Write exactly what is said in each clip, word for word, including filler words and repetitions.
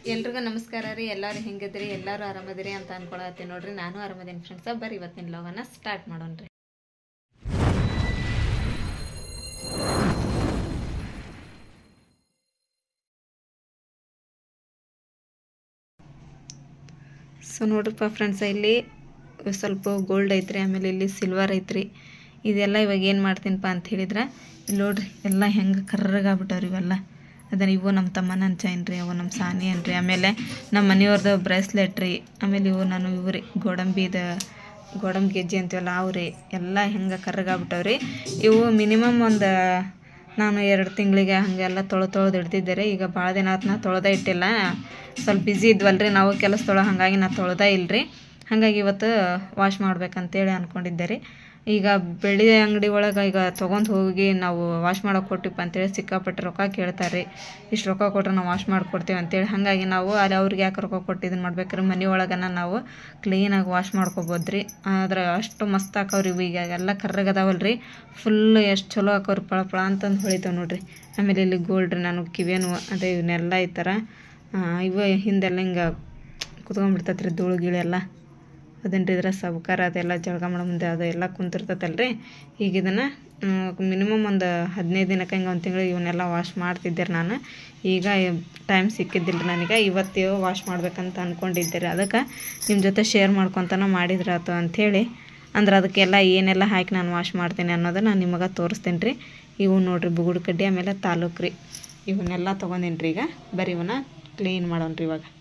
ಎಲ್ರಿಗೂ ನಮಸ್ಕಾರ ರೀ. ಎಲ್ಲರೂ ಹೆಂಗಿದ್ರಿ? ಎಲ್ಲರೂ ಆರಾಮದಿರಿ ಅಂತ ಅನ್ಕೊಳತ್ತೀನಿ ನೋಡ್ರಿ. ನಾನು ಆರಾಮದೇನಿ ಫ್ರೆಂಡ್ಸ್. ಬರ್ರಿ ಇವತ್ತಿನ ವ್ಲಾಗನ್ನ ಸ್ಟಾರ್ಟ್ ಮಾಡೋಣ್ರಿ. ಸೊ ನೋಡ್ರಿಪ್ಪ ಫ್ರೆಂಡ್ಸ್, ಇಲ್ಲಿ ಸ್ವಲ್ಪ ಗೋಲ್ಡ್ ಐತ್ರಿ, ಆಮೇಲೆ ಇಲ್ಲಿ ಸಿಲ್ವರ್ ಐತ್ರಿ. ಇದೆಲ್ಲ ಇವಾಗ ಏನು ಮಾಡ್ತೀನಪ್ಪ ಅಂತ ಹೇಳಿದ್ರೆ, ಇಲ್ಲಿ ನೋಡ್ರಿ ಎಲ್ಲ ಹೆಂಗೆ ಕರ್ರಗಾಗ್ಬಿಟ್ಟವ್ರಿ ಇವೆಲ್ಲ. ಅದನ್ನು ಇವು ನಮ್ಮ ತಮ್ಮನ ಚೈನ್ ರೀ, ಅವು ನಮ್ಮ ಸಾನಿ ಅನ್ರಿ, ಆಮೇಲೆ ನಮ್ಮ ಮನೆಯವ್ರದ್ದು ಬ್ರೇಸ್ಲೆಟ್ ರೀ, ಆಮೇಲೆ ಇವು ನಾನು ಇವು ರೀ ಗೋಡಂಬಿದ ಗೋಡಂಬಿ ಗೆಜ್ಜೆ ಅಂತೀವಲ್ಲ ಅವು ರೀ, ಎಲ್ಲ ಹೆಂಗೆ ಕರ್ರಗಾಗ್ಬಿಟ್ಟವ್ರಿ. ಇವು ಮಿನಿಮಮ್ ಒಂದು ನಾನು ಎರಡು ತಿಂಗಳಿಗೆ ಹಾಗೆಲ್ಲ ತೊಳೆ ತೊಳೆದು ಇಡ್ತಿದ್ದೆ ರೀ. ಈಗ ಭಾಳ ದಿನ ಆತು ನಾ ತೊಳೆದ ಇಟ್ಟಿಲ್ಲ, ಸ್ವಲ್ಪ ಬ್ಯುಸಿ ಇದ್ವಲ್ರಿ ನಾವು ಕೆಲಸದೊಳಗೆ, ಹಾಗಾಗಿ ನಾ ತೊಳೆದ ಇಲ್ಲರಿ. ಹಾಗಾಗಿ ಇವತ್ತು ವಾಶ್ ಮಾಡ್ಬೇಕಂತೇಳಿ ಅಂದ್ಕೊಂಡಿದ್ದೆ ರೀ. ಈಗ ಬೆಳ್ಳಿ ಅಂಗಡಿ ಒಳಗೆ ಈಗ ತೊಗೊಂಡು ಹೋಗಿ ನಾವು ವಾಶ್ ಮಾಡೋಕೆ ಕೊಟ್ಟಿಪ್ಪ ಅಂತೇಳಿ ಸಿಕ್ಕಾಪಟ್ಟೆ ರೊಕ್ಕ ಕೇಳ್ತಾರೆ ರೀ. ಇಷ್ಟು ರೊಕ್ಕ ಕೊಟ್ಟರೆ ನಾವು ವಾಶ್ ಮಾಡಿಕೊಡ್ತೀವಿ ಅಂತೇಳಿ. ಹಾಗಾಗಿ ನಾವು ಅಲ್ಲಿ ಅವ್ರಿಗೆ ಯಾಕೆ ರೊಕ್ಕ ಕೊಟ್ಟು ಇದನ್ನು ಮಾಡ್ಬೇಕ್ರಿ, ಮನೆ ಒಳಗನ ನಾವು ಕ್ಲೀನಾಗಿ ವಾಶ್ ಮಾಡ್ಕೊಬೋದು ರೀ. ಆದ್ರೆ ಅಷ್ಟು ಮಸ್ತ್ ಹಾಕವ್ರಿ ಇವು. ಈಗ ಎಲ್ಲ ಕರ್ರಗದಾವಲ್ಲ ರೀ, ಫುಲ್ ಎಷ್ಟು ಚಲೋ ಹಾಕವ್ರಿ, ಪಳ ಪಳ ಅಂತಂದು ಹೊಳಿತಾವೆ ನೋಡ್ರಿ. ಆಮೇಲೆ ಇಲ್ಲಿ ಗೋಲ್ಡ್ ರೀ, ನಾನು ಕಿವೇನು ಅದೇ ಇವನ್ನೆಲ್ಲ ಈ ಥರ ಇವು ಹಿಂದೆಲ್ಲ ಹಿಂಗೆ ಕುತ್ಕೊಂಡ್ಬಿಡ್ತೈತೆ ರೀ, ಧೂಳು ಗೀಳು ಎಲ್ಲ. ಅದೇನ್ರಿ ಇದ್ರೆ ಸಬ್ಕಾರ ಅದೆಲ್ಲ ಜಳಕ ಮಾಡೋ ಮುಂದೆ ಅದೆಲ್ಲ ಕುಂತಿರ್ತೈತಲ್ಲ ರೀ. ಈಗ ಇದನ್ನು ಮಿನಿಮಮ್ ಒಂದು ಹದಿನೈದು ದಿನಕ್ಕೆ ಹಿಂಗೆ ಒಂದು ತಿಂಗಳು ಇವನ್ನೆಲ್ಲ ವಾಶ್ ಮಾಡ್ತಿದ್ದೆ ರೀ ನಾನು. ಈಗ ಟೈಮ್ ಸಿಕ್ಕಿದ್ದಿಲ್ಲ ರೀ ನನಗೆ, ಇವತ್ತು ವಾಶ್ ಮಾಡ್ಬೇಕಂತ ಅಂದ್ಕೊಂಡಿದ್ದೆ ರೀ. ಅದಕ್ಕೆ ನಿಮ್ಮ ಜೊತೆ ಶೇರ್ ಮಾಡ್ಕೊತಾನೆ ಮಾಡಿದ್ರಾತು ಅಂಥೇಳಿ, ಅಂದ್ರೆ ಅದಕ್ಕೆಲ್ಲ ಏನೆಲ್ಲ ಹಾಕಿ ನಾನು ವಾಶ್ ಮಾಡ್ತೀನಿ ಅನ್ನೋದನ್ನು ನಾನು ನಿಮಗೆ ತೋರಿಸ್ತೀನಿ ರೀ. ಇವು ನೋಡಿರಿ ಬುಗುಡು ಕಡ್ಡಿ, ಆಮೇಲೆ ತಾಲೂಕು ರೀ, ಇವನ್ನೆಲ್ಲ ತೊಗೊಂಡೀನಿ ರೀ. ಈಗ ಬರೀ ಇವನ್ನ ಕ್ಲೀನ್ ಮಾಡೋಣ ರೀ. ಇವಾಗ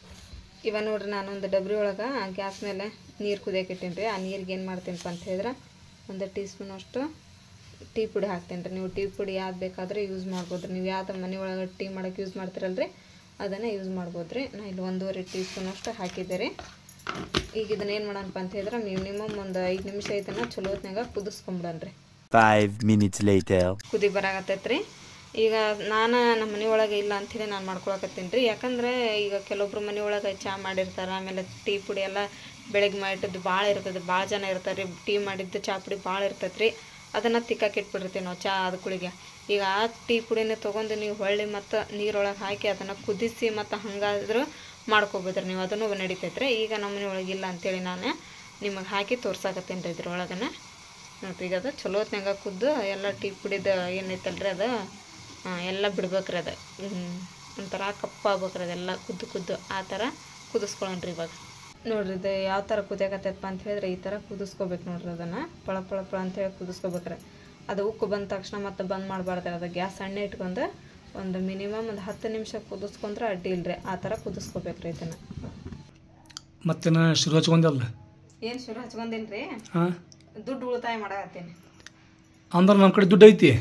ಇವಾಗ ನೋಡ್ರಿ, ನಾನು ಒಂದು ಡಬ್ರಿ ಒಳಗೆ ಗ್ಯಾಸ್ ಮೇಲೆ ನೀರು ಕುದಿಯೋಕೆ ಇಟ್ಟೀನಿ ರೀ. ಆ ನೀರಿಗೆ ಏನು ಮಾಡ್ತೀನಪ್ಪ ಅಂತ ಹೇಳಿದ್ರೆ, ಒಂದು ಟೀ ಸ್ಪೂನ್ ಅಷ್ಟು ಟೀ ಪುಡಿ ಹಾಕ್ತೀನಿ ರೀ. ನೀವು ಟೀ ಪುಡಿ ಯಾವ್ದು ಬೇಕಾದರೆ ಯೂಸ್ ಮಾಡ್ಬೋದು ರೀ. ನೀವು ಯಾವ್ದು ಮನೆ ಒಳಗೆ ಟೀ ಮಾಡೋಕೆ ಯೂಸ್ ಮಾಡ್ತೀರಲ್ಲ ರೀ, ಅದನ್ನು ಯೂಸ್ ಮಾಡ್ಬೋದು ರೀ. ನಾನು ಇಲ್ಲಿ ಒಂದೂವರೆ ಟೀ ಸ್ಪೂನ್ ಅಷ್ಟು ಹಾಕಿದ್ದೆ ರೀ. ಈಗ ಇದನ್ನ ಏನು ಮಾಡೋಣಪ್ಪ ಅಂತ ಹೇಳಿದ್ರೆ, ಮಿನಿಮಮ್ ಒಂದು ಐದು ನಿಮಿಷ ಇದನ್ನು ಚಲೋ ಹೊತ್ನಾಗ ಕುದಿಸ್ಕೊಂಬಿಡೋಣ ರೀ. ಫೈವ್ ಮಿನಿಟ್ಸ್ ಲೇಟರ್ ಕುದಿ ಬರಾಕತ್ತೈತೆ ರೀ. ಈಗ ನಾನು ನಮ್ಮ ಮನೆ ಒಳಗೆ ಇಲ್ಲ ಅಂಥೇಳಿ ನಾನು ಮಾಡ್ಕೊಳಕತ್ತೀನಿ ರೀ. ಯಾಕಂದರೆ ಈಗ ಕೆಲವೊಬ್ರು ಮನೆ ಒಳಗೆ ಚಹಾ ಮಾಡಿರ್ತಾರೆ, ಆಮೇಲೆ ಟೀ ಪುಡಿ ಎಲ್ಲ ಬೆಳಗ್ಗೆ ಮಾಡಿದ್ದು ಭಾಳ ಇರ್ತದೆ, ಭಾಳ ಜನ ಇರ್ತಾರೆ ರೀ. ಟೀ ಮಾಡಿದ್ದು ಚಹಾ ಪುಡಿ ಭಾಳ ಇರ್ತೈತೆ ರೀ. ಅದನ್ನು ತಿಕ್ಕಾಕಿ ಇಟ್ಬಿಟ್ಟಿರ್ತೀವಿ ನಾವು ಚಹಾ ಅದು ಕುಳಿಗೆ. ಈಗ ಆ ಟೀ ಪುಡಿನ ತೊಗೊಂಡು ನೀವು ಹೊಳ್ಳಿ ಮತ್ತು ನೀರೊಳಗೆ ಹಾಕಿ ಅದನ್ನು ಕುದಿಸಿ ಮತ್ತು ಹಂಗಾದ್ರೂ ಮಾಡ್ಕೊಬೋದ್ರಿ ನೀವು, ಅದನ್ನು ನಡಿತೈತೆ ರೀ. ಈಗ ನಮ್ಮ ಮನೆ ಒಳಗೆ ಇಲ್ಲ ಅಂಥೇಳಿ ನಾನು ನಿಮಗೆ ಹಾಕಿ ತೋರ್ಸಾಕತ್ತೀನಿ ರೀ ಇದ್ರೊಳಗನ. ನೋಡ್ರಿ, ಈಗ ಅದು ಚಲೋ ಹೊತ್ನಾಗ ಕುದ್ದು ಎಲ್ಲ ಟೀ ಪುಡಿದು ಏನೈತಲ್ರಿ ಅದು ಎಲ್ಲ ಬಿಡ್ಬೇಕ್ರಿ. ಅದು ಒಂಥರ ಕಪ್ಪಾಗ್ಬೇಕ್ರಿ, ಅದೆಲ್ಲ ಕುದ್ದು ಕುದ್ದು ಆ ಥರ ಕುದಿಸ್ಕೊಳ್ಳೋಣ್ರಿ. ಇವಾಗ ನೋಡ್ರಿ, ಇದು ಯಾವ ಥರ ಕುದಿಯಾಕತ್ತೈತಪ್ಪ ಅಂತ ಹೇಳಿದ್ರೆ, ಈ ಥರ ಕುದಿಸ್ಕೋಬೇಕು ನೋಡ್ರಿ. ಅದನ್ನು ಪಳ ಪಳ ಪಳ ಅಂತೇಳಿ ಕುದಿಸ್ಕೋಬೇಕ್ರಿ. ಅದು ಉಕ್ಕು ಬಂದ ತಕ್ಷಣ ಮತ್ತೆ ಬಂದ್ ಮಾಡಬಾರ್ದು. ಅದು ಗ್ಯಾಸ್ ಸಣ್ಣ ಇಟ್ಕೊಂಡು ಒಂದು ಮಿನಿಮಮ್ ಒಂದು ಹತ್ತು ನಿಮಿಷ ಕುದಿಸ್ಕೊಂಡ್ರೆ ಅಡ್ಡಿ ಇಲ್ರಿ, ಆ ಥರ ಕುದಿಸ್ಕೋಬೇಕ್ರಿ ಇದನ್ನು. ಮತ್ತೆ ಶುರು ಹಚ್ಕೊಂಡಲ್ಲ ಏನು ಶುರು ಹಚ್ಕೊಂಡಿಲ್ಲ ರೀ, ದುಡ್ಡು ಉಳಿತಾಯ ಮಾಡಾಕತ್ತೀನಿ. ಅಂದ್ರೆ ನಮ್ಮ ಕಡೆ ದುಡ್ಡು ಐತಿ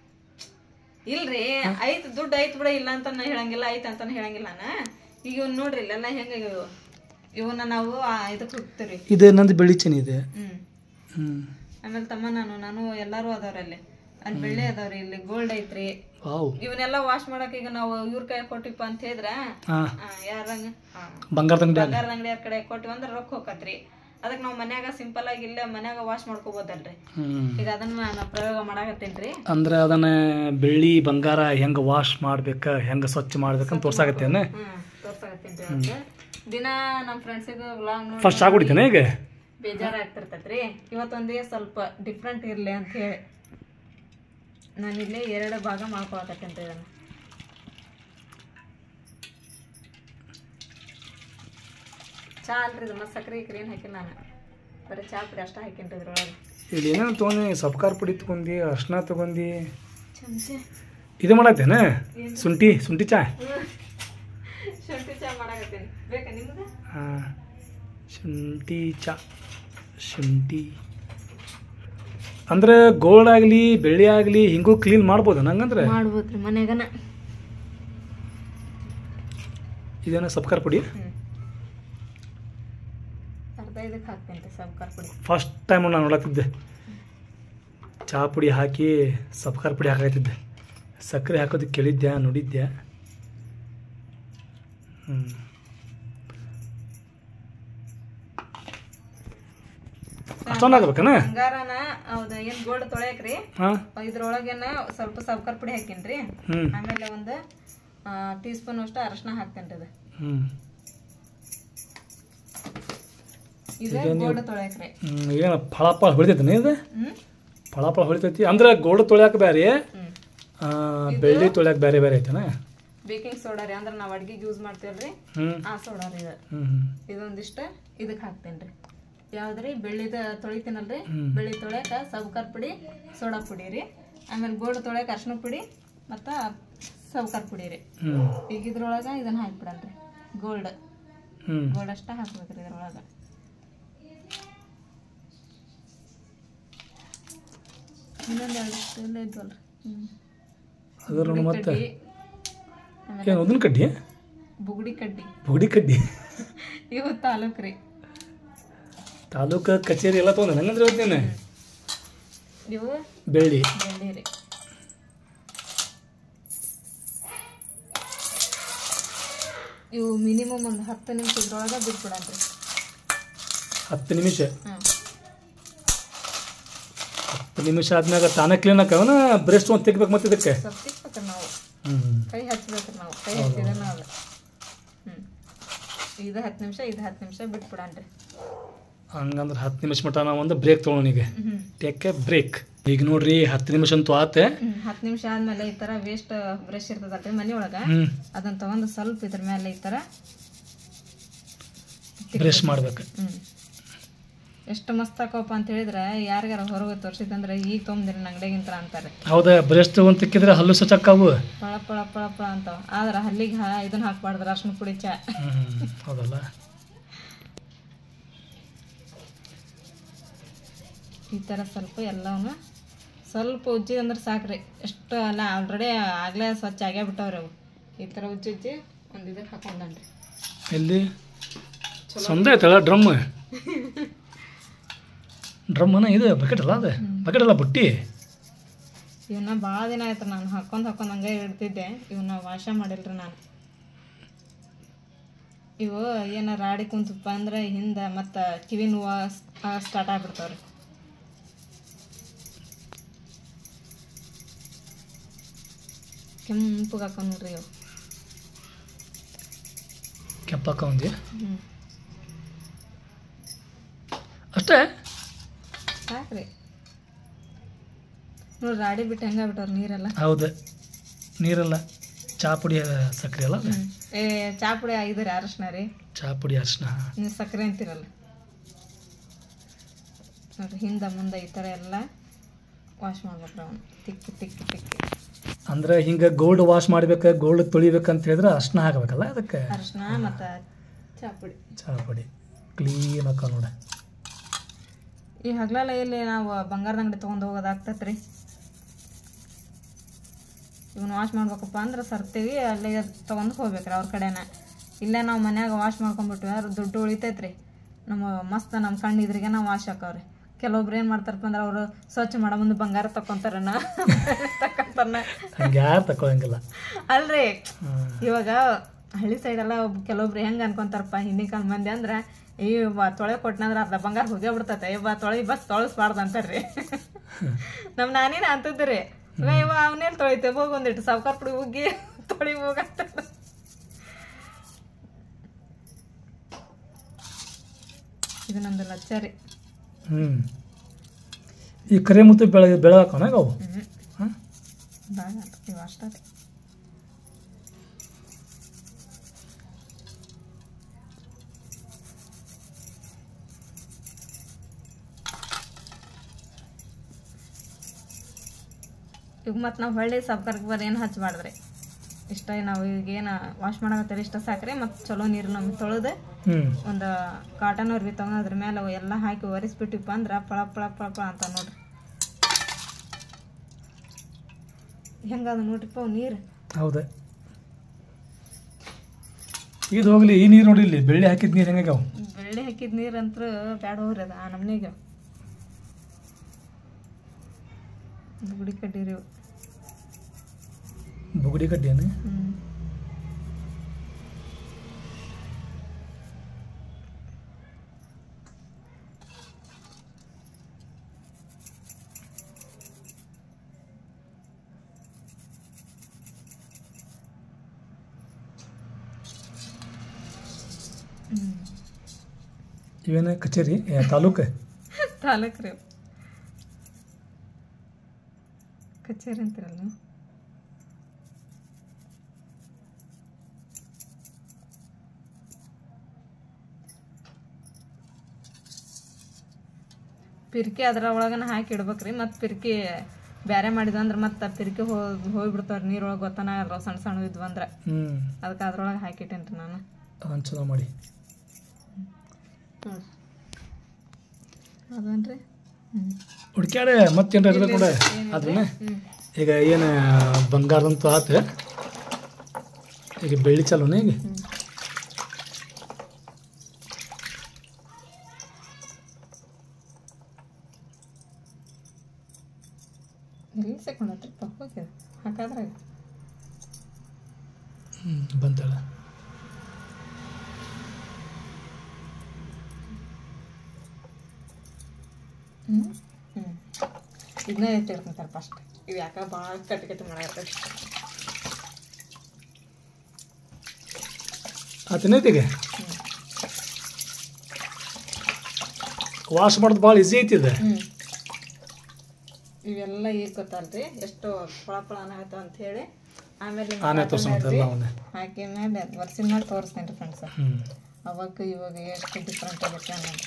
ಇಲ್ರಿ, ಐತ್ ದುಡ್ಡು ಐತ್ ಬಿಡ, ಇಲ್ಲ ಅಂತ ಹೇಳಂಗಿಲ್ಲ, ಐತ್ ಅಂತಾನೆ ಹೇಳಂಗಿಲ್ಲ ನಾನು. ಈಗ ಇವ್ ನೋಡ್ರಿ ಇಲ್ಲೆಲ್ಲ ಹೆಂಗ ಇವು ಇವನ್ನ ನಾವು ಇದಕ್ಕೆ ಹೋಗ್ತೀವಿ. ಇದು ನಂದು ಬೆಳ್ಳಿ ಚೈನ್ ಇದೆ. ಹ್ಮ್ ಹ್ಮ್ ಆಮೇಲೆ ತಮ್ಮ ನಾನು ನಾನು ಎಲ್ಲಾರು ಅದಾವ್ರಿ ಅಲ್ಲಿ. ಅಲ್ಲಿ ಬೆಳ್ಳಿ ಅದಾವ್ರಿ, ಇಲ್ಲಿ ಗೋಲ್ಡ್ ಐತ್ರಿ. ಇವನ್ನೆಲ್ಲ ವಾಶ್ ಮಾಡಕ್ ಈಗ ನಾವು ಇವ್ರ ಕೈ ಕೊಟ್ಟಿಪ್ಪ ಅಂತ ಹೇಳಿದ್ರ, ಯಾರಂಗ ಬಂಗಾರದ ಅಂಗಡಿ ಬಂಗಾರದ ಅಂಗಡಿ ಯಾರ ಕಡೆ ಕೊಟ್ಟಿವಿ ಅಂದ್ರೆ ರೊಕ್ಕ ಹೋಗತ್ರಿ. ಅದಕ್ಕೆ ನಾವು ಮನ್ಯಾಗ ಸಿಂಪಲ್ ಆಗಿ ಇಲ್ಲೇ ಮನ್ಯಾಗ ವಾಶ್ ಮಾಡ್ಕೋಬೋದಲ್ರಿ. ಈಗ ಅದನ್ನ ನಾನು ಪ್ರಯೋಗ ಮಾಡಾಕತ್ತೇನ್ರಿ. ಅಂದ್ರೆ ಅದನ್ನ ಬೆಳ್ಳಿ ಬಂಗಾರ ಹೆಂಗ ವಾಶ್ ಮಾಡ್ಬೇಕ, ಹೆಂಗ ಸ್ವಚ್ಛ ಮಾಡ್ಬೇಕಂತ ತೋರ್ಸಾಕತ್ತೇನ. ಹ್ಮ್ ತೋರ್ಸಾಕತ್ತೇನ್ರಿ. ದಿನ ನಮ್ಮ ಫ್ರೆಂಡ್ಸಿಗೆ ವ್ಲಾಗ್ ನೋಡಿ ಫಸ್ಟ್ ಚಾ ಕುಡಿತೇನೆ ಈಗ ಬೇಜಾರಾಗ್ತಿರ್ತೈತ್ರಿ. ಇವತ್ತೊಂದೇ ಸ್ವಲ್ಪ ಡಿಫ್ರೆಂಟ್ ಇರಲಿ ಅಂತ ಹೇಳಿ ನಾನಿಲ್ಲಿ ಎರಡು ಭಾಗ ಮಾಡ್ಕೊಳಕತ್ತೇನ್ರಿ ಇದನ್ನು. ಚಾ ಅಲ್ರಿ ಇದು, ಮತ್ತು ಸಕ್ಕರೆ ಗಿಕ್ರೆ ಏನು ಹಾಕಿಲ್ಲ ನಾನು, ಬರೀ ಚಾ ಪುಡಿ ಅಷ್ಟೇ ಹಾಕಿನ್ರಿ ಇದ್ರೊಳಗೆ. ಇಲ್ಲಿ ಏನೇನು ತೊಗೊಂಡಿ, ಸಬ್ಕಾರ್ ಪುಡಿ ತೊಗೊಂಡು, ಅರ್ಶಿನ ತೊಗೊಂಡು, ಚಮಚೆ ಇದು ಮಾಡತ್ತೇನ ಶುಂಠಿ ಶುಂಠಿ ಚಾ. ಶುಂಠಿ ಚಾ ಮಾಡಾಕತ್ತೇನೆ, ಬೇಕಾ ನಿಮ್ಗೆ? ಹಾಂ, ಶುಂಠಿ ಚಾ. ಶುಂಠಿ ಅಂದ್ರೆ ಗೋಲ್ಡ್ ಆಗಲಿ ಬೆಳ್ಳಿ ಆಗಲಿ ಹಿಂಗೂ ಕ್ಲೀನ್ ಮಾಡ್ಬೋದು ನಂಗಂದ್ರೆ. ಮಾಡ್ಬೋದ್ರಿ ಮನೆಗನ. ಇದೇನ ಸಬ್ಕಾರ್ ಪುಡಿ. ಅರ್ಧ ಇದಕ್ಕೆ ಹಾಕ್ತೇನೆ ರೀ ಸಬ್ಕಾರ್ ಪುಡಿ. ಫಸ್ಟ್ ಟೈಮ್ ನಾನು ನೋಡತ್ತಿದ್ದೆ ಚಹಾ ಪುಡಿ ಹಾಕಿ ಸಬ್ಕಾರ್ ಪುಡಿ ಹಾಕತ್ತಿದ್ದೆ. ಸಕ್ಕರೆ ಹಾಕೋದಕ್ಕೆ ಕೇಳಿದ್ದೆ, ನೋಡಿದ್ದೆ. ಹ್ಞೂ ಅಷ್ಟೊಂದು ಆಗ್ಬೇಕನ ಬಂಗಾರನ ಹೌದು ಏನು ಗೋಲ್ಡ್ ತೊಳೆಯಕ್ರಿ. ಹಾಂ, ಇದ್ರೊಳಗೇನ ಸ್ವಲ್ಪ ಸಬ್ಕಾರ್ ಪುಡಿ ಹಾಕಿನ್ರಿ. ಆಮೇಲೆ ಒಂದು ಟೀ ಸ್ಪೂನ್ ಅಷ್ಟು ಅರಶಿನ ಹಾಕ್ತೇನೆ ರೀ. ಹ್ಞೂ ಇದು ಗೋಲ್ಡ್ ತೊಳೆಯಕ್ರಿ. ಹ್ಞೂ ಏನು ಫಳ ಫಳ ಹೊಳಿತೈತಿ ಇದು? ಹ್ಞೂ ಫಳ ಫಳ ಹೊಳಿತೈತಿ ಅಂದ್ರೆ ಗೋಲ್ಡ್ ತೊಳ್ಯಾಕ ಬೇರೆ, ಹ್ಞೂ ಬೆಳ್ಳಿ ತೊಳ್ಯಾಕ ಬೇರೆ ಬೇರೆ ಐತನ? ಬೇಕಿಂಗ್ ಸೋಡಾ ರೀ, ಅಂದ್ರೆ ನಾವು ಅಡ್ಗೆಗೆ ಯೂಸ್ ಮಾಡ್ತೀವಲ್ರಿ ಆ ಸೋಡಾ ರೀ ಇದು. ಇದೊಂದಿಷ್ಟು ಇದಕ್ಕೆ ಹಾಕ್ತೇನೆ ರೀ. ಯಾವ್ದ್ರಿ ಬೆಳ್ಳಿದ ತೊಳಿತೀನಲ್ರಿ, ಬೆಳ್ಳಿ ತೊಳ್ಯಾಕ ಸಬ್ಕರ್ ಪುಡಿ, ಸೋಡಾ ಪುಡಿ ರೀ, ಆಮೇಲೆ ಗೋಲ್ಡ್ ತೊಳ್ಯಾಕ ಅರ್ಶಿನ ಪುಡಿ ಮತ್ತು ಸಬ್ಕರ್ ಪುಡಿ ರೀ. ಈಗ ಇದ್ರೊಳಗೆ ಇದನ್ನ ಹಾಕ್ಬಿಡಲ್ರಿ, ಗೋಲ್ಡ್ ಗೋಲ್ಡ್ ಅಷ್ಟ ಹಾಕ್ಬೇಕ್ರಿ ಇದ್ರೊಳಗೆ. ಇನ್ನೊಂದು ಎರಡು ಎಲ್ಲ ಇದ್ವಲ್ರಿ. ಹ್ಞೂ ಮತ್ತೆ ಉದಿನ ಕಡ್ಡಿ, ಬುಗುಡಿ ಕಡ್ಡಿ, ಬುಗುಡಿ ಕಡ್ಡಿ ಇವು ತಾಲೂಕು ರೀ, ತಾಲೂಕು ಕಚೇರಿ ಎಲ್ಲ ತೊಗೊಂಡ ನಂಗಂದ್ರೆ ಇವತ್ತೇನೆ. ಇವು ಬೆಳ್ಳಿ ಬೆಳ್ಳಿ ರೀ. ಇವು ಮಿನಿಮಮ್ ಒಂದು ಹತ್ತು ನಿಮಿಷ ಇದ್ರೊಳಗೆ ಬಿಟ್ಬಿಡನ್ರಿ. ಹತ್ತು ನಿಮಿಷ ಹ್ಞೂ ಹತ್ತು ನಿಮಿಷ ಆದ್ಮ್ಯಾಗ ತಾನೇ ಕ್ಲೀನ್ ಆಕವನ ಬ್ರೆಸ್ಟ್ ಒಂದು ತೆಗಿಬೇಕು ಮತ್ತೆ ಇದಕ್ಕೆ ಸ್ವಲ್ಪ ತಿಕ್ಬೇಕ್ರಿ ನಾವು, ಹ್ಞೂ ಕೈ ಹಚ್ಬೇಕ್ರಿ ನಾವು, ಕೈ ಹಚ್ಚಿದ್ರೆ ನಾವು. ಹ್ಞೂ ಇದು ಹತ್ತು ನಿಮಿಷ ಇದು ಹತ್ತು ನಿಮಿಷ ಬಿಟ್ಬಿಡನ್ರಿ. ಹಂಗಂದ್ರೆ ಹತ್ತು ನಿಮಿಷ ಮಟ್ಟ ನಾವು ಒಂದು ಬ್ರೇಕ್ ತೊಗೊಳೋನಿಗೆ, ಹ್ಞೂ ಟೇಕ್ ಎ ಬ್ರೇಕ್. ಈಗ ನೋಡ್ರಿ ಹತ್ತು ನಿಮಿಷ ಅಂತೂ ಆತ. ಹ್ಞೂ ಹತ್ತು ನಿಮಿಷ ಆದಮೇಲೆ ಈ ಥರ ವೇಸ್ಟ್ ಬ್ರಷ್ ಇರ್ತದಲ್ರಿ ಮನೆ ಒಳಗೆ, ಹ್ಞೂ ಅದನ್ನು ತೊಗೊಂಡು ಸ್ವಲ್ಪ ಇದ್ರ ಮೇಲೆ ಈ ಥರ ಬ್ರಷ್ ಮಾಡ್ಬೇಕು. ಹ್ಞೂ ಎಷ್ಟು ಮಸ್ತ್ ಹಾಕೋಪ್ಪ ಅಂತ ಹೇಳಿದ್ರೆ ಯಾರಿಗಾರ ಹೊರಗೆ ತೋರಿಸಿದಂದ್ರೆ ಈಗ ತೊಗೊಂಡಿರಿ ಅಂಗಡಿಗಿಂತ ಅಂತಾರೆ. ಹೌದಾ, ಬ್ರಷ್ ಒಂದು ತಿಕ್ಕಿದ್ರೆ ಹಲ್ಲು ಸ್ವಚ್ಛಕ್ಕಾವು, ಪಳ ಪಳ ಪಳ ಪಳ ಅಂತಾವ. ಆದ್ರೆ ಹಲ್ಲಿಗೆ ಹಾ ಇದನ್ನ ಹಾಕ್ಬಾರ್ದು, ಅರ್ಶಿನ ಪುಡಿ ಚಾ. ಹ್ಞೂ ಹೌದಲ್ಲ. ಈ ಥರ ಸ್ವಲ್ಪ ಎಲ್ಲವನ್ನ ಸ್ವಲ್ಪ ಉಜ್ಜಿದ ಅಂದ್ರೆ ಸಾಕ್ರಿ. ಎಷ್ಟು ಅಲ್ಲ ಆಲ್ರೆಡಿ ಆಗಲೇ ಸ್ವಚ್ಛ ಆಗೇ ಬಿಟ್ಟವ್ರಿ ಅವು. ಈ ಥರ ಉಜ್ಜಿ ಉಜ್ಜಿ ಒಂದು ಇದಕ್ಕೆ ಹಾಕೊಂಡನ್ರಿ. ಎಲ್ಲಿ ಸಂದ ಆಯ್ತಲ್ಲ ಡ್ರಮ್, ಡ್ರಮ್ಮನ ಇದು ಬಕೆಟ್ ಅಲ್ಲ, ಅದು ಬಕೆಟ್ ಅಲ್ಲ ಬುಟ್ಟಿ. ಇವನ್ನ ಭಾಳ ದಿನ ಆಯ್ತು ನಾನು ಹಾಕೊಂಡು ಹಾಕೊಂಡು ಹಂಗೆ ಇಡ್ತಿದ್ದೆ. ಇವನ್ನ ವಾಶ ಮಾಡಿಲ್ರಿ ನಾನು. ಇವು ಏನಾರ ರಾಡಿ ಕುಂತಪ್ಪ ಅಂದ್ರೆ ಹಿಂದೆ ಮತ್ತು ಕಿವಿ ನೋವು ಸ್ಟಾರ್ಟ್ ಆಗ್ಬಿಡ್ತಾವ್ರಿ. ಕೆಂಪಗೆ ಹಾಕೊಂಡು ನೋಡ್ರಿ ಇವು ಕೆಂಪಕ್ಕ ಒಂದು ಹ್ಞೂ ಅಷ್ಟೇ ಸಾಕ್ರಿ. ನೋಡಿ ರಾಡಿ ಬಿಟ್ಟು ಹೆಂಗೆ ಬಿಟ್ಟವ್ರು ನೀರೆಲ್ಲ. ಹೌದು, ನೀರೆಲ್ಲ ಚಾ ಪುಡಿ ಸಕ್ಕರೆ ಅಲ್ಲ, ಹ್ಞೂ ಏ ಚಾ ಪುಡಿ ಆಗಿದ್ರೆ ಅರಶಿನ ರೀ, ಚಾ ಪುಡಿ ಅರ್ಶಿನ, ನೀವು ಸಕ್ಕರೆ ಅಂತೀರಲ್ಲ ನೋಡ್ರಿ. ಹಿಂದೆ ಮುಂದೆ ಈ ಥರ ಎಲ್ಲ ವಾಶ್ ಮಾಡ್ಬೇಕ್ರಿ ಅವನು ತಿಕ್ಕಿ ತಿಕ್ಕಿ ತಿಕ್ಕಿ. ಅಂದ್ರೆ ಹಿಂಗೆ ಗೋಲ್ಡ್ ವಾಶ್ ಮಾಡ್ಬೇಕು, ಗೋಲ್ಡ್ ತೊಳಿಬೇಕಂತ ಹೇಳಿದ್ರೆ ಅರ್ಶಿನ ಹಾಕಬೇಕಲ್ಲ ಅದಕ್ಕೆ. ಅರಶಿನ ಮತ್ತು ಚಾ ಪುಡಿ ಚಾ ಪುಡಿ ಕ್ಲೀನ್ ಹಾಕ ನೋಡ. ಈ ಹಗಲೆಲ್ಲ ಇಲ್ಲಿ ನಾವು ಬಂಗಾರದ ಅಂಗಡಿ ತೊಗೊಂಡು ಹೋಗೋದಾಗ್ತೈತೆ ರೀ. ಇವನ್ನ ವಾಶ್ ಮಾಡ್ಬೇಕಪ್ಪ ಅಂದ್ರೆ ಸರ್ತೀವಿ ಅಲ್ಲಿಗೆ ತೊಗೊಂಡು ಹೋಗ್ಬೇಕ್ರಿ ಅವ್ರ ಕಡೆನ. ಇಲ್ಲೇ ನಾವು ಮನ್ಯಾಗ ವಾಶ್ ಮಾಡ್ಕೊಂಡ್ಬಿಟ್ವಿ ಅವ್ರು ದುಡ್ಡು ಉಳಿತೈತೆ ರೀ. ನಮ್ಮ ಮಸ್ತ್ ನಮ್ಮ ಕಣ್ಣು ಇದ್ರಿಗೆ ನಾವು ವಾಶ್ ಹಾಕವ್ರಿ. ಕೆಲವೊಬ್ರು ಏನು ಮಾಡ್ತಾರಪ್ಪ ಅಂದ್ರೆ ಅವರು ಸ್ವಚ್ಛ ಮಾಡೋ ಮುಂದೆ ಬಂಗಾರ ತಕೊಂತಾರನ ತಕೊಂತಾರ. ಯಾರು ತಗೊಳಂಗಿಲ್ಲ ಅಲ್ರಿ. ಇವಾಗ ಹಳ್ಳಿ ಸೈಡೆಲ್ಲ ಒಬ್ಬ ಕೆಲವೊಬ್ರು ಹೆಂಗೆ ಅನ್ಕೊಂತಾರಪ್ಪ ಹಿಂದಿನ ಕಾಲ ಮಂದಿ ಅಂದ್ರೆ ಈ ಬಾ ತೊಳೆ ಕೊಟ್ಟನಂದ್ರೆ ಅರ್ಧ ಬಂಗಾರ ಹೋಗೇ ಬಿಡ್ತೈತೆ, ಬಾ ತೊಳೆ ಬಸ್ ತೊಳಸ್ಬಾರ್ದು ಅಂತಾರ್ರಿ. ನಮ್ಮ ನಾನೇನ ಅಂತದ್ರಿ, ಇವ ಅವನೇನು ತೊಳಿತೇವೆ ಹೋಗಿ ಒಂದಿಟ್ಟು ಸಾವ್ಕಾರ ಪುಡಿ ಉಗ್ಗಿ ತೊಳಿ ಹೋಗಂತ. ಇದು ನಮ್ದು ಲಚ್ಚ ರೀ. ಹ್ಞೂ ಈ ಕರೆ ಮುತ್ತು ಬೆಳೆ ಬೆಳೆ ಹಾಕೋಣ ಅವು. ಹ್ಞೂ ಹಾಂ ಭಾಳ ಇವು ಅಷ್ಟೇ ರೀ. ಈಗ ಮತ್ತು ನಾವು ಹೊಳ್ಳಿ ಸಬ್ಕರ್ಗೆ ಬರೀ ಏನು ಹಚ್ಚಬಾರ್ದ್ರಿ. ಇಷ್ಟ ನಾವು ಈಗೇನು ವಾಶ್ ಮಾಡಕತ್ತೀರಿ ಇಷ್ಟ ಸಾಕ್ರಿ. ಮತ್ತು ಚಲೋ ನೀರು ನಮ್ಗೆ ತೊಳೆದು ಒಂದು ಕಾಟನ್ ಅರ್ಬಿ ತೊಗೊಂಡು ಅದ್ರ ಮೇಲೆ ಅವು ಎಲ್ಲ ಹಾಕಿ ಒರೆಸ್ಬಿಟ್ಟಿಪ್ಪ ಅಂದ್ರೆ ಪಳ ಪಳ ಪಳ ಪಳ ಅಂತ ನೋಡ್ರಿ. ಹೆಂಗದ ನೋಡ್ರಿಪ್ಪ ಅವು ನೀರು. ಹೌದಾ, ಇದು ಹೋಗ್ಲಿ. ಈ ನೀರು ನೋಡಿ, ಇಲ್ಲಿ ಬೆಳ್ಳಿ ಹಾಕಿದ ನೀರು ಹೆಂಗಾಗ್ಯಾವ. ಬೆಳ್ಳಿ ಹಾಕಿದ ನೀರು ಅಂತೂ ಬ್ಯಾಡ ಹೋಗ್ರಿ, ಅದು ಆ ನಮ್ನಿಗೆ ಬುಗುಡಿ ಕಡ್ಡಿ ರೀ. ಬುಗುಡಿ ಕಡ್ಡಿಯನ್ನು ಹ್ಞೂ ಇವೇನ ಕಚೇರಿ ಏ, ತಾಲೂಕು ತಾಲೂಕು ರೀ ಕಚೇರಿ ಅಂತೀರಲ್ಲ ನೀವು ಪಿರ್ಕಿ ಅದ್ರ ಒಳಗನ ಹಾಕಿ ಇಡ್ಬೇಕ್ರಿ ಮತ್ತು ಪಿರ್ಕಿ ಬೇರೆ ಮಾಡಿದಂದ್ರೆ ಮತ್ತೆ ಪಿರ್ಕಿ ಹೋಗಿ ಹೋಗ್ಬಿಡ್ತಾವ್ರಿ ನೀರೊಳಗೆ ಗೊತ್ತಾನ ಸಣ್ಣ ಸಣ್ಣ ಇದ್ವು ಅಂದ್ರೆ ಹ್ಞೂ ಅದಕ್ಕೆ ಅದ್ರೊಳಗೆ ಹಾಕಿಟ್ಟೇನೆ ರೀ ನಾನು ಅದನ್ನು ಚಲೋ ಮಾಡಿ ಅದನ್ರಿ ಹ್ಞೂ ಹುಡ್ಕ್ಯಾಡೆ ಮತ್ತೇನು ಇರ್ಬೇಕು ನೋಡ ಅದನ್ನ ಈಗ ಏನು ಬಂಗಾರದಂತೂ ಆತು ಈಗ ಬೆಳ್ಳಿ ಚಲೋನೇ ಈಗ ಎಲ್ಲಿ ಸೇಕೊಂಡ್ರಿ ಹೋಗಿ ಹಾಕಾದ್ರೆ ಹ್ಞೂ ಬಂತಲ್ಲ ಹ್ಞೂ ಹ್ಞೂ ಇದನ್ನ ಎತ್ತಿರ್ತಾರೆ ಫಸ್ಟ್ ಇವು ಯಾಕೆ ಭಾಳ ಕಟ್ಟಿ ಕಟ್ಟಿ ಮಾಡಾಕತ್ತೈತಿ ಆತನೈತಿಗೆ ವಾಶ್ ಮಾಡೋದು ಭಾಳ ಈಸಿ ಐತಿದೆ ಹ್ಞೂ ಇವೆಲ್ಲ ಈಗ ಗೊತ್ತಲ್ರಿ ಎಷ್ಟು ಫಳ ಫಳ ಅನ್ನತ್ತಾವ ಅಂತ ಹೇಳಿ ಆಮೇಲೆ ಆನೆ ತೋರ್ಸಂತಲ್ಲ ಅವನೇ ಹಾಕಿ ಮೇಲೆ ವರ್ಷಿನ ಮೇಲೆ ತೋರಿಸ್ತೇನೆ ರೀ ಫ್ರೆಂಡ್ಸ್ ಹ್ಞೂ ಅವಾಗ ಇವಾಗ ಎಷ್ಟು ಡಿಫ್ರೆಂಟ್ ಆಗುತ್ತೆ ಅನ್ನೋದು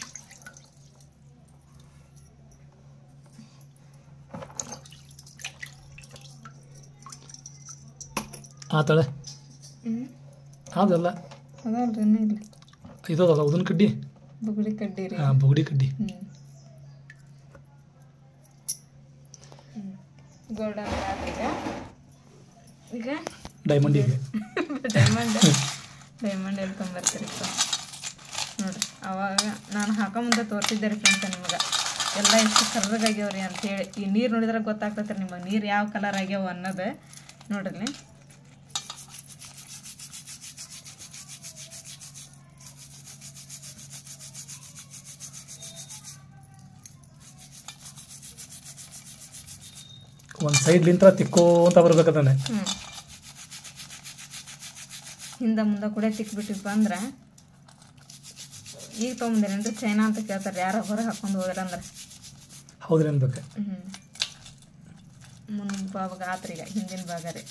ಆತಳೆ ಹ್ಞೂ ಅದಲ್ಲ ಅದಲ್ರಿ ಇನ್ನೂ ಇಲ್ಲ ಇದಲ್ಲ ಉದನ್ ಕಡ್ಡಿ ಬುಗುಡಿ ಕಡ್ಡಿ ರೀ ಹಾಂ ಬುಗುಡಿ ಕಡ್ಡಿ ಹ್ಞೂ ಗೋಲ್ಡನ್ ಈಗ ಈಗ ಡೈಮಂಡಿಗೆ ಡೈಮಂಡ್ ಡೈಮಂಡ್ ಎಲ್ಲಿ ತೊಗೊಂಬರ್ತೀರಿಪ್ಪ ನೋಡಿರಿ ಅವಾಗ ನಾನು ಹಾಕೋ ಮುಂದೆ ತೋರಿಸಿದ್ದೆ ರೀ ಫ್ರೆಂಡ್ಸ ನಿಮಗೆ ಎಲ್ಲ ಎಷ್ಟು ಕರ್ರಗಾಗ್ಯಾವ್ರಿ ಅಂಥೇಳಿ ಈ ನೀರು ನೋಡಿದ್ರೆ ಗೊತ್ತಾಗ್ತೈತೆ ರೀ ನಿಮಗೆ ನೀರು ಯಾವ ಕಲರ್ ಆಗ್ಯಾವ ಅನ್ನೋದು ನೋಡ್ರಿ ಒಂದು ಸೈಡ್ಲಿಂತ ತಿಕ್ಕೋಂತ ಬರ್ಬೇಕದಾನೆ ಹ್ಞೂ ಹಿಂದೆ ಮುಂದೆ ಕೂಡ ತಿಕ್ಬಿಟ್ಟಿಪ್ಪ ಅಂದ್ರೆ ಈಗ ತೊಗೊಂಬಂದಿರೇನ್ರಿ ಚೈನಾ ಅಂತ ಕೇಳ್ತಾರೆ ಯಾರೋ ಹೊರಗೆ ಹಾಕೊಂಡು ಹೋದ್ರಂದ್ರೆ ಹೌದ್ರಿ ಅನ್ಬೇಕು ಹ್ಞೂ ಮುಂದಿನ ಭಾಗ ಆತ್ರಿ ಈಗ ಹಿಂದಿನ ಭಾಗ ರೀ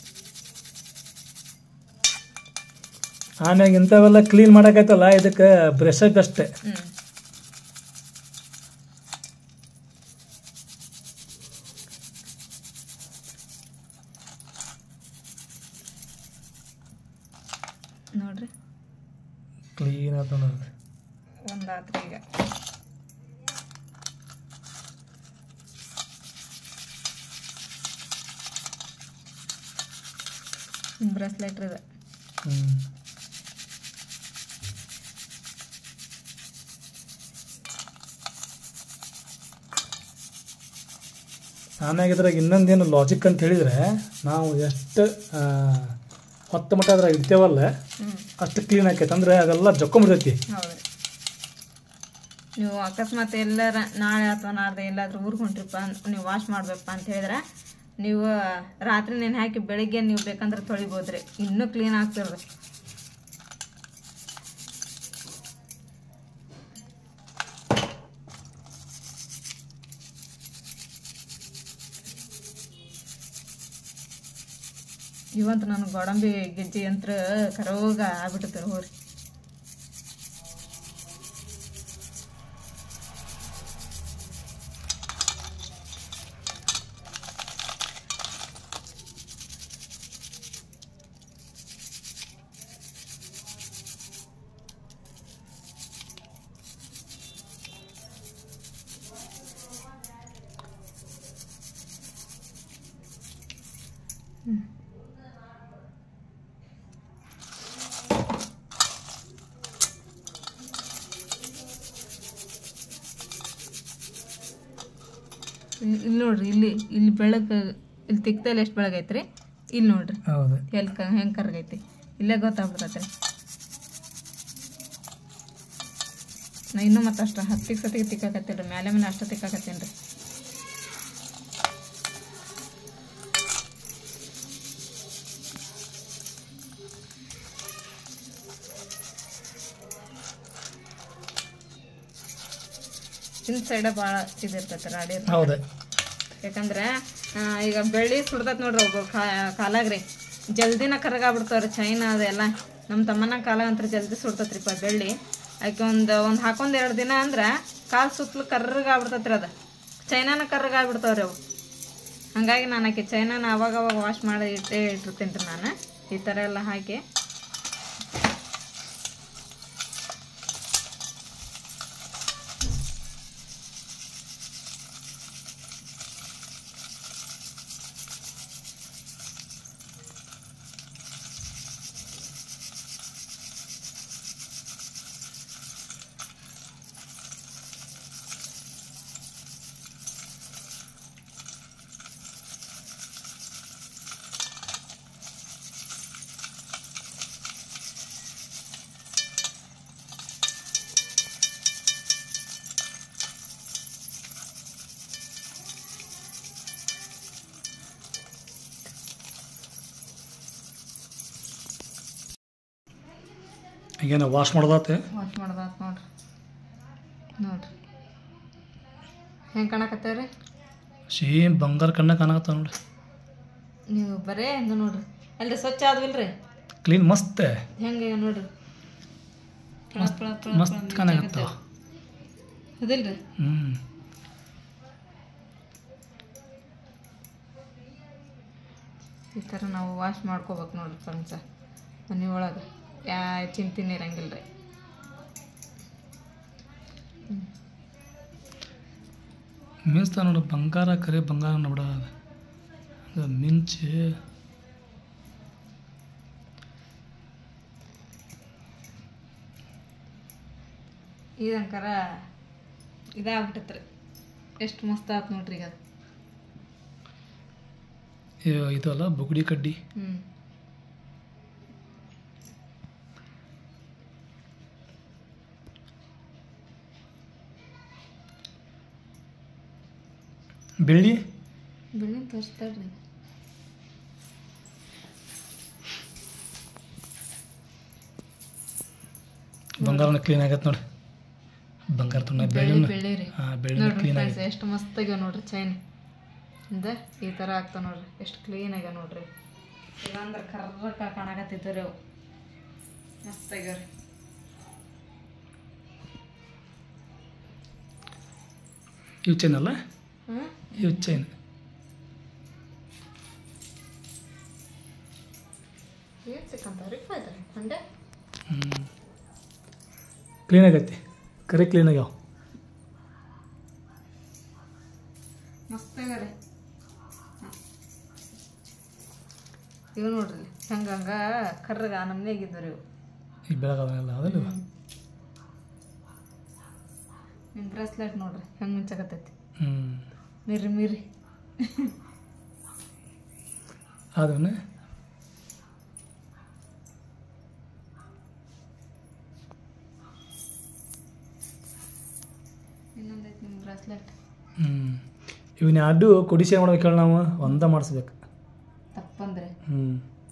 ಆಮ್ಯಾಗ ಇಂಥವೆಲ್ಲ ಕ್ಲೀನ್ ಮಾಡೋಕೈತಲ್ಲ ಇದಕ್ಕೆ ಬ್ರಷ್ ಐತಷ್ಟೇ ಹ್ಞೂ ನೋಡ್ರಿ ಕ್ಲೀನ್ ಆತ ನೋಡ್ರಿ ಒಂದು ಆತ್ರಿ ಈಗ ಬ್ರೆಸ್ಲೆಟ್ ಇದೆ ಹ್ಞೂ ಆಮ್ಯಾಗ ಇದ್ರಾಗ ಇನ್ನೊಂದೇನು ಲಾಜಿಕ್ ಅಂತ ಹೇಳಿದರೆ ನಾವು ಎಷ್ಟು ಹೊತ್ತು ಮಟ್ಟ ಅದ್ರಾಗ ಇಡ್ತೇವಲ್ಲ ಹ್ಞೂ ಅಷ್ಟು ಕ್ಲೀನ್ ಆಕೈತೆ ಅಂದ್ರೆ ಅದೆಲ್ಲ ಜಕ್ಕೊಂಬಿಡ್ತೈತಿ ಹೌದು ರೀ ನೀವು ಅಕಸ್ಮಾತ್ ಎಲ್ಲರ ನಾಳೆ ಅಥವಾ ನಾಡ್ದೆ ಎಲ್ಲಾದ್ರೂ ಊರಿಗೆ ಹೊಂಟ್ರಿಪ್ಪ ನೀವು ವಾಶ್ ಮಾಡ್ಬೇಕಪ್ಪ ಅಂತ ಹೇಳಿದ್ರೆ ನೀವು ರಾತ್ರಿ ನೆನೆ ಹಾಕಿ ಬೆಳಿಗ್ಗೆ ನೀವು ಬೇಕಂದ್ರೆ ತೊಳಿಬೋದು ರೀ ಇನ್ನೂ ಕ್ಲೀನ್ ಆಗ್ತಿರ್ರಿ ಇವಂತ ನಾನು ಗೋಡಂಬಿ ಗೆಜ್ಜೆ ಯಂತ್ರ ಕರೋಗ ಆಗ್ಬಿಟ್ಟೈತೆ ಹೋರಿ ಇಲ್ಲಿ ನೋಡ್ರಿ ಇಲ್ಲಿ ಇಲ್ಲಿ ಬೆಳಗ್ಗೆ ಇಲ್ಲಿ ತಿಕ್ತಲ್ಲಿ ಎಷ್ಟು ಬೆಳಗೈತ್ರಿ ಇಲ್ಲಿ ನೋಡ್ರಿ ಹೌದು ಎಲ್ಲಿ ಕ ಹೆಂಗೆ ಕರ್ಗೈತಿ ಇಲ್ಲೇ ಗೊತ್ತಾಗ್ಬಿಡ್ತೈತೆ ನಾ ಇನ್ನೂ ಮತ್ತೆ ಅಷ್ಟು ಹತ್ತಿಗೆ ಸತಿಗೆ ತಿಕ್ಕಾಕತ್ತೀರಿ ಮೇಲೆ ಮೇಲೆ ಅಷ್ಟು ತಿಕ್ಕಾಕತ್ತೀನಿ ರೀ ಹೆಚ್ಚಿನ ಸೈಡ ಭಾಳ ಇದಿರ್ತೈತೆ ರಾಡಿ. ಹೌದು, ಯಾಕಂದ್ರೆ ಈಗ ಬೆಳ್ಳಿ ಸುಡ್ತೈತೆ ನೋಡ್ರಿ ಒಬ್ಬ ಕಾಲಾಗ ರೀ ಜಲ್ದಿನ ಕರಗಾಗ್ಬಿಡ್ತಾವ್ರಿ. ಚೈನಾ ಅದೆಲ್ಲ ನಮ್ಮ ತಮ್ಮನ ಕಾಲಾಗ ಅಂತ ಜಲ್ದಿ ಸುಡ್ತೈತ್ರಿಪ್ಪ ಬೆಳ್ಳಿ. ಆಕೆ ಒಂದು ಒಂದು ಹಾಕೊಂಡ್ ಎರಡು ದಿನ ಅಂದ್ರೆ ಕಾಲು ಸುತ್ತಲೂ ಕರ್ರಗಾಗ್ಬಿಡ್ತೈತ್ರಿ ಅದು. ಚೈನಾನ ಕರ್ರಗಾಗ್ಬಿಡ್ತಾವ್ರಿ ಅವು. ಹಾಗಾಗಿ ನಾನು ಆಕೆ ಚೈನಾನ ಅವಾಗ ಅವಾಗ ವಾಶ್ ಮಾಡಿ ಇಟ್ಟೇ ಇಟ್ಟಿರ್ತೀನಿ ರೀ ನಾನು ಈ ಥರ ಎಲ್ಲ ಹಾಕಿ. ಈಗೇನು ವಾಶ್ ಮಾಡೋದಾತೆ? ವಾಶ್ ಮಾಡೋದಾತ ನೋಡ್ರಿ. ನೋಡ್ರಿ ಹೆಂಗೆ ಕಾಣಕತ್ತೇವ್ರಿ, ಸೇಮ್ ಬಂಗಾರ ಕಣ್ಣ ಕಾಣಕತ್ತಾವ ನೋಡ್ರಿ. ನೀವು ಬರೇ ಹಂಗೆ ನೋಡ್ರಿ. ಅಲ್ರಿ ಸ್ವಚ್ಛ ಆದ್ವಿಲ್ರಿ, ಕ್ಲೀನ್ ಮಸ್ತ್ ಹೆಂಗೆ ನೋಡ್ರಿ ಮಸ್ತ್ ಕಾಣಕತ್ತಾವ. ಹೌದಿಲ್ರಿ? ಹ್ಞೂ ಈ ಥರ ನಾವು ವಾಶ್ ಮಾಡ್ಕೋಬೇಕು ನೋಡ್ರಿ ಫ್ರೆಂಡ್ಸ. ಮನೆ ಒಳಗೆ ಯಾ ಚಿಂತಿನ ಇರಂಗಿಲ್ಲ ರೀ. ಮಿಂಚ್ತಾ ನೋಡು ಬಂಗಾರ, ಕರೆ ಬಂಗಾರ ನೋಡ ಅದು ಮಿಂಚು. ಇದಂಕರ ಇದಾಗ್ಬಿಟ್ಟತ್ರಿ. ಎಷ್ಟು ಮಸ್ತ್ ಆಯ್ತು ನೋಡ್ರಿ ಈಗ. ಇದು ಅಲ್ಲ ಬುಗುಡಿ ಕಡ್ಡಿ. ಹ್ಞೂ ಬೆಳ್ಳಿ ಬೆಳ್ಳಿ ತೋರಿಸ್ತಾರ್ರಿ. ಬಂಗಾರನ ಕ್ಲೀನ್ ಆಗತ್ತೆ ನೋಡಿ. ಬಂಗಾರ ತುಂಬ ಬೆಳ್ಳಿ ಬೆಳ್ಳಿ ಬೆಳ್ಳಿ ರೀ. ಹಾಂ ಬೆಳ್ಳಿ ನೋಡ್ರಿ ಕ್ಲೀನ್ ಫ್ರೆಂಡ್ಸ್ ಆಗಿದೆ. ಎಷ್ಟು ಮಸ್ತ್ ಆಗ್ಯಾವ ನೋಡ್ರಿ ಚೈನ್. ಇಂದ ಈ ಥರ ಆಗ್ತಾವ ನೋಡ್ರಿ, ಎಷ್ಟು ಕ್ಲೀನ್ ಆಗ್ಯಾವ ನೋಡ್ರಿ. ಇಲ್ಲಾಂದ್ರೆ ಕರ್ರಕ ಕಾಣಕತ್ತಿತ್ತು ರೀ ಅವು. ಮಸ್ತ್ ಆಗ್ಯಾವ ರೀ. ಇವು ಚೈನ್ ಅಲ್ಲ, ಹ್ಞೂ ಇವು ಚೈನ್. ಏನು ಸಿಕ್ಕಂತಾವ್ರಿ ಫಾಯ್ದ್ರಿ ಹಂಡೆ. ಹ್ಞೂ ಕ್ಲೀನ್ ಆಗೈತಿ, ಕರೆ ಕ್ಲೀನ್ ಆಗ್ಯಾವ. ಮಸ್ತ್ ಆಗ್ಯಾವ ರೀ ಇವು. ನೋಡ್ರಿ ಹೆಂಗೆ ಹಂಗೆ ಕರ್ರಗ ನಮ್ಮನೆ ಆಗಿದ್ವು ರೀ ಇವು. ಈಗ ಬೆಳಗಾವಲ್ಲ ಅದಲ್ಲ. ನಿಮ್ಮ ಬ್ರೇಸ್ಲೆಟ್ ನೋಡ್ರಿ ಹೆಂಗೆ ಮಿಂಚಾಕತ್ತೈತಿ. ಹ್ಞೂ ಮಿರಿ ಮಿರಿ ಅದನ್ನ ಇನ್ನೊಂದೈತಿ ನಿಮ್ಮ ಬ್ರೇಸ್ಲೆಟ್. ಹ್ಞೂ ಇವನ್ನ ಅಡ್ಡು ಕೊಡಿಸಿ ಮಾಡ್ಬೇಕು ಹೇಳಿ ನಾವು ಒಂದ ಮಾಡಿಸ್ಬೇಕು. ತಪ್ಪಂದ್ರೆ ಹ್ಞೂ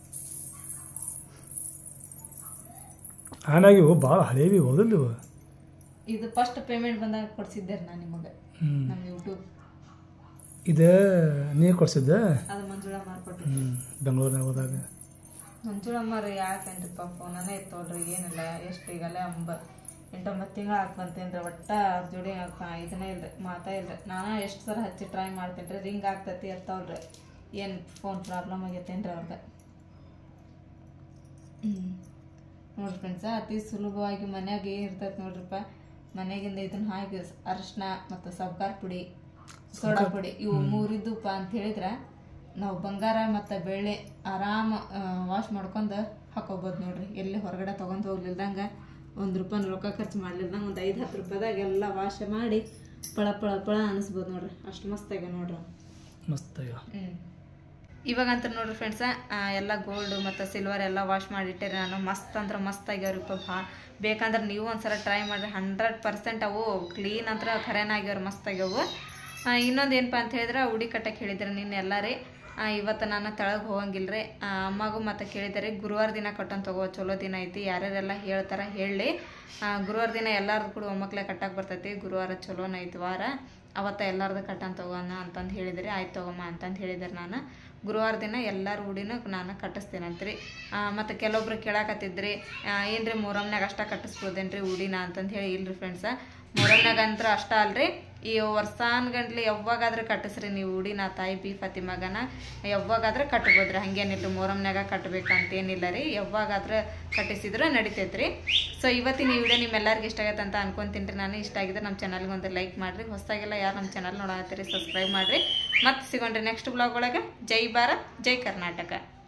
ಆನಾಗಿವು ಭಾಳ ಹಳೇವಿ ಹೋದಲ್ವ. ಇದು ಫಸ್ಟ್ ಪೇಮೆಂಟ್ ಬಂದಾಗ ಕೊಡ್ಸಿದ್ದೆ ನಾನು ನಿಮಗೆ ಹ್ಞೂ ನಮ್ಮ ಯೂಟ್ಯೂಬ್. ಇದು ನೀರು ಕೊಡ್ಸಿದ್ದೆ ಅದು ಮಂಜುಳಮ್ಮ ಮಾಡ್ಕೊಟ್ರಿ. ಹ್ಞೂ ಬೆಂಗಳೂರಿನಾಗ ಹೋದಾಗ. ಮಂಜುಳಮ್ಮ ರೀ ಯಾಕೇನ್ರಿಪ್ಪ ಫೋನನೇ ಇತ್ತೋಳ್ರಿ. ಏನಿಲ್ಲ ಎಷ್ಟು ಈಗಲ್ಲ ಒಂಬ ಎಂಟೊಂಬತ್ತು ತಿಂಗಳು ಹಾಕಿ ಬಂತೇನೆ ರೀ. ಒಟ್ಟು ಅವ್ರ ಜೋಡಿ ಇದನ್ನೇ ಇಲ್ರಿ, ಮಾತಾ ಇಲ್ರಿ. ನಾನು ಎಷ್ಟು ಸಲ ಹಚ್ಚಿ ಟ್ರೈ ಮಾಡ್ತೀನಿ ರೀ, ರಿಂಗ್ ಆಗ್ತೈತಿ ಇರ್ತಾವಲ್ರಿ. ಏನು ಫೋನ್ ಪ್ರಾಬ್ಲಮ್ ಆಗೈತೇನು ರೀ ಅವ್ರದ್ದು. ಹ್ಞೂ ನೋಡ್ರಿ ಫ್ರೆಂಡ್ಸ, ಅತಿ ಸುಲಭವಾಗಿ ಮನ್ಯಾಗ ಇರ್ತೈತೆ ನೋಡ್ರಿಪ್ಪ. ಮನೆಗಿಂದ ಇದನ್ನ ಹಾಕಿ ಅರಿಶಿನ ಮತ್ತು ಸಬ್ಬಾರ್ ಪುಡಿ, ಸೋಡಾ ಪುಡಿ ಇವು ಮೂರಿದ್ದಪ್ಪ ಅಂತ ಹೇಳಿದ್ರೆ ನಾವು ಬಂಗಾರ ಮತ್ತು ಬೆಳ್ಳಿ ಆರಾಮ ವಾಶ್ ಮಾಡ್ಕೊಂಡು ಹಾಕೋಬೋದು ನೋಡ್ರಿ. ಎಲ್ಲಿ ಹೊರಗಡೆ ತೊಗೊಂಡು ಹೋಗ್ಲಿಲ್ದಂಗೆ, ಒಂದು ರೂಪಾಯಿ ರೊಕ್ಕ ಖರ್ಚು ಮಾಡ್ಲಿಲ್ದಂಗೆ ಒಂದು ಐದು ಹತ್ತು ರೂಪಾಯಿದಾಗ ಎಲ್ಲ ವಾಶ್ ಮಾಡಿ ಪಳ ಪಳ ಪಳ ಅನಿಸ್ಬೋದು ನೋಡ್ರಿ. ಅಷ್ಟು ಮಸ್ತಾಗ ನೋಡ್ರಿ ಮಸ್ತ್ ಆಗ್ಯಾವ. ಹ್ಞೂ ಇವಾಗಂತ ನೋಡ್ರಿ ಫ್ರೆಂಡ್ಸ ಎಲ್ಲ ಗೋಲ್ಡು ಮತ್ತು ಸಿಲ್ವರ್ ಎಲ್ಲ ವಾಶ್ ಮಾಡಿಟ್ಟೆ ನಾನು. ಮಸ್ತ್ ಅಂದ್ರೆ ಮಸ್ತ್ ಆಗ್ಯಾವ್ರಿಪ್ಪ. ಭಾಳ ಬೇಕಂದ್ರೆ ನೀವು ಒಂದ್ಸಲ ಟ್ರೈ ಮಾಡಿರಿ. ಹಂಡ್ರೆಡ್ ಪರ್ಸೆಂಟ್ ಅವು ಕ್ಲೀನ್ ಅಂದ್ರೆ ಖರೇನ ಆಗ್ಯಾವ್ರಿ, ಮಸ್ತ್ ಆಗ್ಯಾವು. ಇನ್ನೊಂದು ಏನಪ್ಪ ಅಂತ ಹೇಳಿದ್ರೆ ಉಡಿ ಕಟ್ಟಕ್ಕೆ ಹೇಳಿದ್ರೆ ನಿನ್ನೆ ಎಲ್ಲ ರೀ ಇವತ್ತು ನಾನು ತೆಳಗೆ ಹೋಗಂಗಿಲ್ಲ ರೀ. ಅಮ್ಮಗೂ ಮತ್ತು ಕೇಳಿದರೆ ಗುರುವಾರ ದಿನ ಕಟ್ಟನ್ ತಗೋ, ಚಲೋ ದಿನ ಐತಿ, ಯಾರ್ಯಾರೆಲ್ಲ ಹೇಳ್ತಾರೆ ಹೇಳಿ. ಗುರುವಾರ ದಿನ ಎಲ್ಲಾರ್ದು ಕೂಡ ಒಮ್ಮಕ್ಲೆ ಕಟ್ಟಕ್ಕೆ ಬರ್ತೈತಿ, ಗುರುವಾರ ಚಲೋನ ಐತಿ ವಾರ, ಅವತ್ತು ಎಲ್ಲಾರ್ದು ಕಟ್ಟನ್ ತಗೋಣ ಅಂತಂದು ಹೇಳಿದ್ರಿ. ಆಯ್ತು ತಗೊಮ್ಮ ಅಂತಂದು ಹೇಳಿದ್ರೆ ನಾನು ಗುರುವಾರ ದಿನ ಎಲ್ಲರ ಉಡಿನೂ ನಾನು ಕಟ್ಟಿಸ್ತೇನಂತ್ರಿ. ಮತ್ತು ಕೆಲವೊಬ್ರು ಕೇಳಾಕತ್ತಿದ್ರಿ ಏನ್ರಿ ಮೊಹರಂನಾಗ ಅಷ್ಟ ಕಟ್ಟಿಸ್ಬೋದೇನ್ರಿ ಉಡಿನ ಅಂತಂದು ಹೇಳಿ. ಇಲ್ರಿ ಫ್ರೆಂಡ್ಸ, ಮೊಹರಂನಾಗ ಅಂತ್ರ ಅಷ್ಟ ಅಲ್ರಿ, ಈ ವರ್ಷಾನ್ ಗಂಟ್ಲಿ ಯಾವಾಗಾದ್ರೆ ಕಟ್ಟಿಸ್ರಿ ನೀವು ಉಡಿನ ತಾಯಿ ಬಿ ಫಾತಿಮಾಗನ ಯಾವಾಗಾದ್ರೆ ಕಟ್ಬೋದ್ರಿ, ಹಂಗೇನಿಲ್ಲ ಮೊಹರಂನಾಗ ಕಟ್ಟಬೇಕಂತೇನಿಲ್ಲ ರೀ, ಯಾವಾಗಾದ್ರೆ ಕಟ್ಟಿಸಿದ್ರೆ ನಡಿತೈತ್ರಿ. ಸೊ ಇವತ್ತಿನ ಈ ವಿಡಿಯೋ ನಿಮ್ಮೆಲ್ಲರಿಗೂ ಇಷ್ಟ ಆಗತ್ತೆ ಅಂತ ಅನ್ಕೊಂತೀನಿ ರೀ ನಾನು. ಇಷ್ಟ ಆಗಿದ್ರೆ ನಮ್ಮ ಚಾನಲ್ಗೆ ಒಂದು ಲೈಕ್ ಮಾಡಿರಿ, ಹೊಸದಾಗೆಲ್ಲ ಯಾರು ನಮ್ಮ ಚಾನಲ್ ನೋಡತ್ತೀರಿ ಸಬ್ಸ್ಕ್ರೈಬ್ ಮಾಡಿರಿ. ಮತ್ತೆ ಸಿಗೋಣ್ರಿ ನೆಕ್ಸ್ಟ್ ಬ್ಲಾಗ್ ಒಳಗೆ. ಜೈ ಭಾರತ್, ಜೈ ಕರ್ನಾಟಕ.